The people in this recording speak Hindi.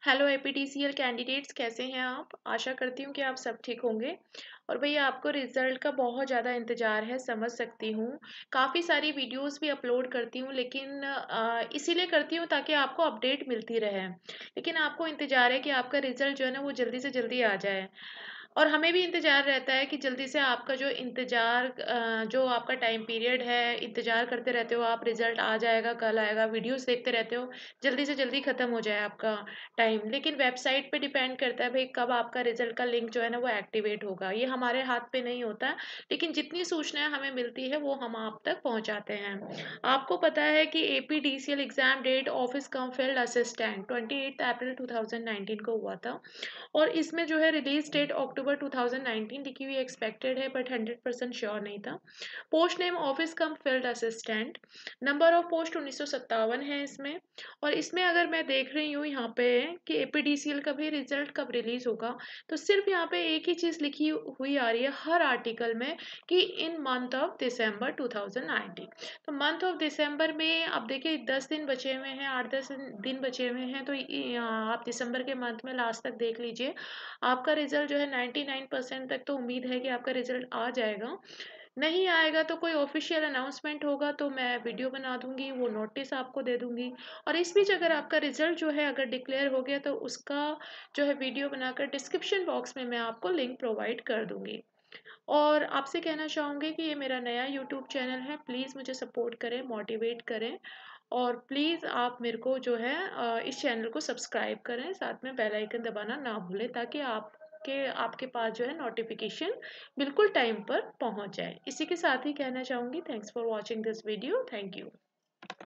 हेलो एपीटीसीएल कैंडिडेट्स, कैसे हैं आप? आशा करती हूँ कि आप सब ठीक होंगे। और भैया आपको रिज़ल्ट का बहुत ज़्यादा इंतज़ार है, समझ सकती हूँ। काफ़ी सारी वीडियोस भी अपलोड करती हूँ, लेकिन इसीलिए करती हूँ ताकि आपको अपडेट मिलती रहे। लेकिन आपको इंतज़ार है कि आपका रिज़ल्ट जो है ना वो जल्दी से जल्दी आ जाए। और हमें भी इंतज़ार रहता है कि जल्दी से आपका जो इंतज़ार जो आपका टाइम पीरियड है, इंतज़ार करते रहते हो आप, रिज़ल्ट आ जाएगा, कल आएगा, वीडियोस देखते रहते हो, जल्दी से जल्दी ख़त्म हो जाए आपका टाइम। लेकिन वेबसाइट पे डिपेंड करता है भाई कब आपका रिजल्ट का लिंक जो है ना वो एक्टिवेट होगा। ये हमारे हाथ पे नहीं होता, लेकिन जितनी सूचनाएं हमें मिलती है वो हम आप तक पहुंचाते हैं। आपको पता है कि APDCL exam date office cum field assistant 28 अप्रैल 2019 को हुआ था। और इसमें जो है रिलीज डेट अक्टूबर 2019 लिखी हुई एक्सपेक्टेड है, बट 100% श्योर नहीं था। Post name office cum field assistant. Number of post 1957 है इसमें। और इसमें अगर मैं देख रही हूँ यहाँ पे कि एपीडीसीएल का भी रिजल्ट कब रिलीज होगा, तो सिर्फ यहाँ पे एक ही चीज लिखी हुई आ रही है हर आर्टिकल में कि इन मंथ ऑफ दिसंबर 2019। तो मंथ ऑफ दिसंबर में अब देखिए 10 दिन बचे हुए हैं, 8-10 दिन बचे हुए हैं, तो आप दिसंबर के मंथ में लास्ट तक देख लीजिए। आपका रिजल्ट जो है 99% तक तो उम्मीद है कि आपका रिजल्ट आ जाएगा। नहीं आएगा तो कोई ऑफिशियल अनाउंसमेंट होगा तो मैं वीडियो बना दूंगी, वो नोटिस आपको दे दूंगी। और इस बीच अगर आपका रिजल्ट जो है अगर डिक्लेयर हो गया तो उसका जो है वीडियो बनाकर डिस्क्रिप्शन बॉक्स में मैं आपको लिंक प्रोवाइड कर दूंगी। और आपसे कहना चाहूँगी कि ये मेरा नया यूट्यूब चैनल है, प्लीज़ मुझे सपोर्ट करें, मोटिवेट करें। और प्लीज़ आप मेरे को जो है इस चैनल को सब्सक्राइब करें, साथ में बेल आइकन दबाना ना भूलें ताकि आपके आपके पास जो है नोटिफिकेशन बिल्कुल टाइम पर पहुंच जाए। इसी के साथ ही कहना चाहूँगी, thanks for watching this video, thank you.